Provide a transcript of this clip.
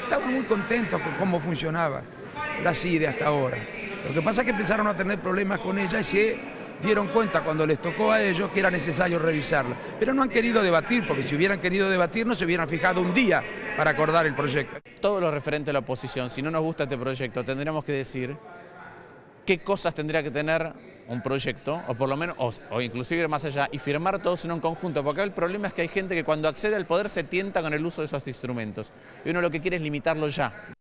estaban muy contentos con cómo funcionaba la CIDE hasta ahora. Lo que pasa es que empezaron a tener problemas con ella y se dieron cuenta cuando les tocó a ellos que era necesario revisarla. Pero no han querido debatir, porque si hubieran querido debatir no se hubieran fijado un día para acordar el proyecto. Todos los referentes a la oposición, si no nos gusta este proyecto, tendríamos que decir qué cosas tendría que tener un proyecto, o por lo menos, o inclusive ir más allá, y firmar todos en un conjunto, porque el problema es que hay gente que cuando accede al poder se tienta con el uso de esos instrumentos, y uno lo que quiere es limitarlo ya.